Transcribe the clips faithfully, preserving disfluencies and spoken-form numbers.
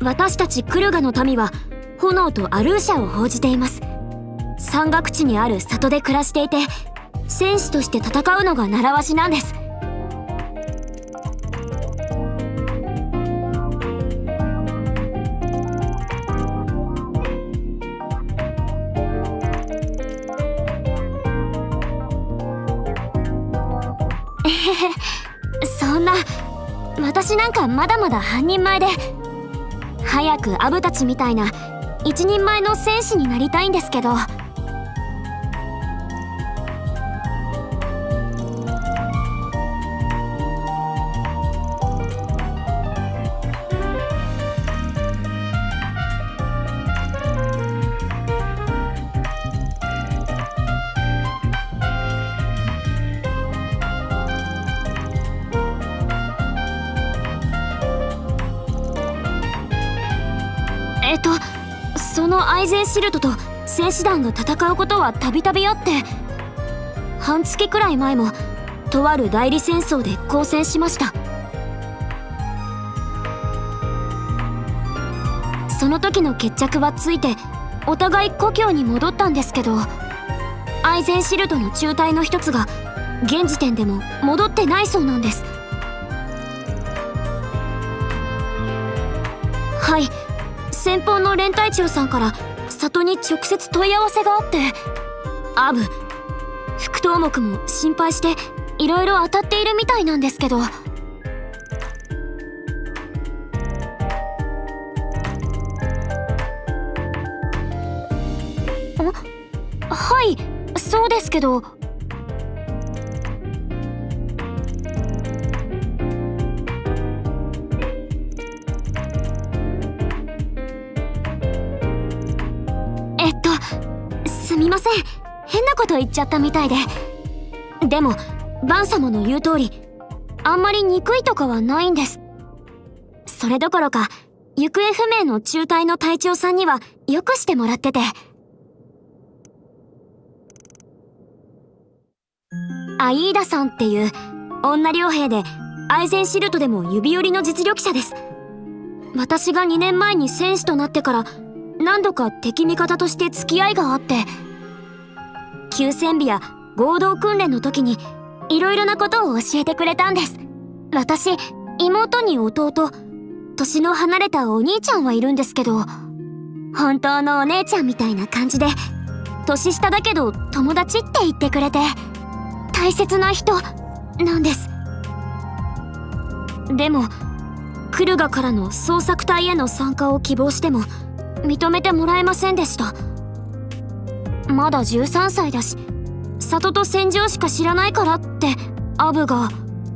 私たちクルガの民は炎とアルーシャを報じています。山岳地にある里で暮らしていて、戦士として戦うのが習わしなんです。えへへ、そんな、私なんかまだまだ半人前で、早くアブたちみたいな一人前の戦士になりたいんですけど。えっとそのアイゼンシルトと戦士団が戦うことはたびたびあって、半月くらい前もとある代理戦争で交戦しました。その時の決着はついてお互い故郷に戻ったんですけど、アイゼンシルトの中隊の一つが現時点でも戻ってないそうなんです。はい、先方の連隊長さんから里に直接問い合わせがあって、アブ、副頭目も心配していろいろ当たっているみたいなんですけど。はい、そうですけど。えっとすみません、変なこと言っちゃったみたいで。でもバン様の言う通り、あんまり憎いとかはないんです。それどころか行方不明の中隊の隊長さんにはよくしてもらってて。アイーダさんっていう女傭兵で、アイゼンシルトでも指折りの実力者です。私がにねんまえに戦士となってから何度か敵味方として付き合いがあって、休戦日や合同訓練の時にいろいろなことを教えてくれたんです。私、妹に弟、年の離れたお兄ちゃんはいるんですけど、本当のお姉ちゃんみたいな感じで、年下だけど友達って言ってくれて、大切な人なんです。でもクルガからの捜索隊への参加を希望しても認めてもらえませんでした。まだじゅうさんさいだし、里と戦場しか知らないからってアブが。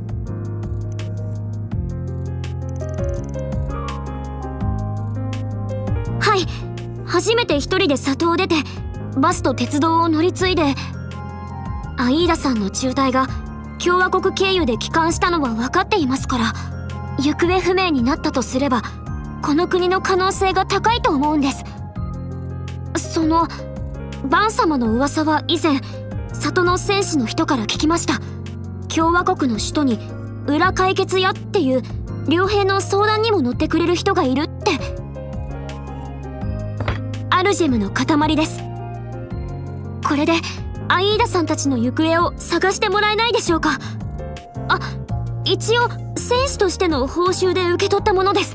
はい、初めて一人で里を出てバスと鉄道を乗り継いで、アイーダさんの中隊が共和国経由で帰還したのは分かっていますから、行方不明になったとすればこの国の可能性が高いと思うんです。そのバン様の噂は以前里の戦士の人から聞きました。共和国の首都に裏解決屋っていう傭兵の相談にも乗ってくれる人がいるって。アルジェムの塊です。これでアイーダさんたちの行方を探してもらえないでしょうか。あ、一応戦士としての報酬で受け取ったものです。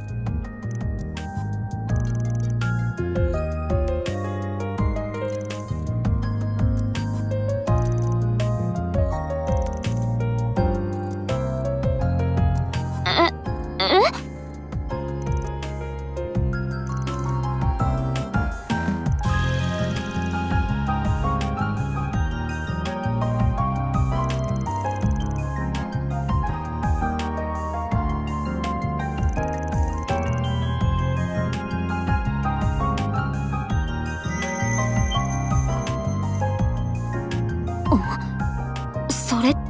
え、え？それって。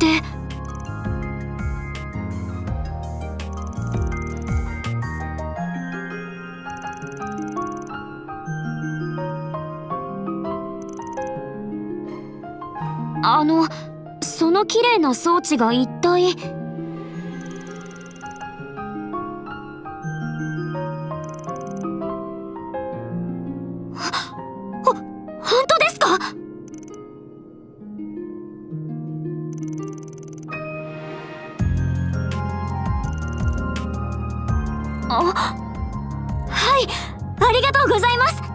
あの、その綺麗な装置が一体。 はい、ありがとうございます。